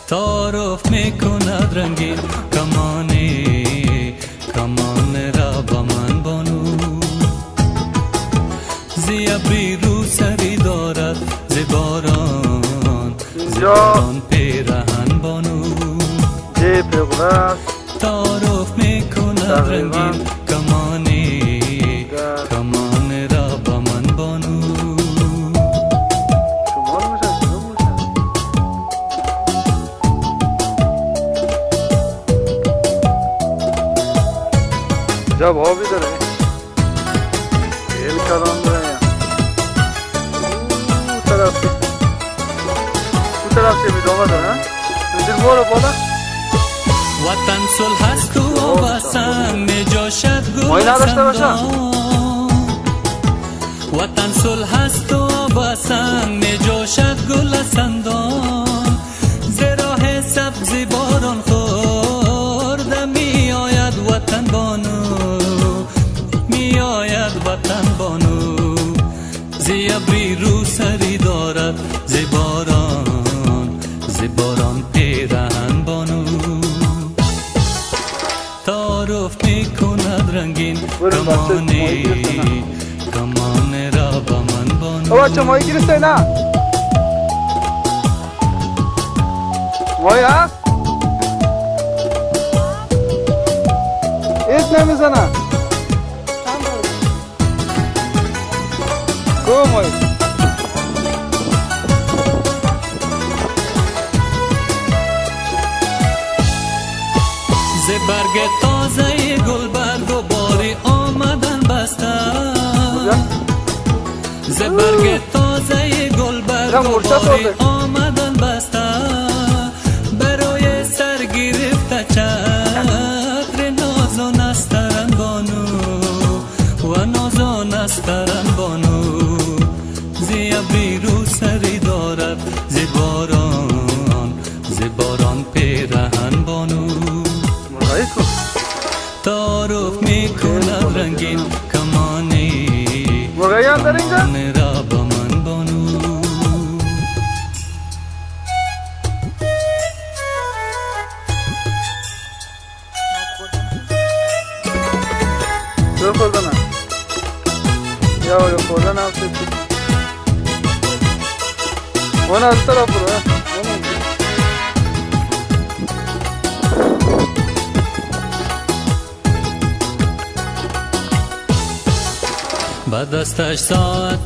تعارف میکند رنگین کمان را با من بانو. زی ابری رو سری دارد ز باران پیرهن بانو. تعارف میکند رنگین کمان را با من بانو. جب ها بھی داره el کلام داره او طرف سے میدامه داره میدیر بارو بالا. وطن صلح است و آبستن نجاشت گلستندان. وطن صلح است و آبستن نجاشت گلستندان. ز راه سبزی باران خورده می آید وطن بانو. می آید وطن بانو. زی ابری رو سری دارد ز باران پیرهن بانو. تعارف میکند رنگین کمان را با من بانو. بچه ماهی گرفته نه؟ ماهی هست؟ ایت نمیزنه کو ماهی ز برگ تازه گل برگ و باری آمدن بسته. ز برگ تازه گل برگ و باری آمدن بسته. برای سر گرفته چتر نازان استرن بانو و نازان استرن بانو. زی ابری رو سری دارد ز باران پیرهن بانو. تعارف میکند رنگین کمان را با من بانو. دو خوردن یا خوردن هم سیدی اون از طرف برو. با دستش ساعت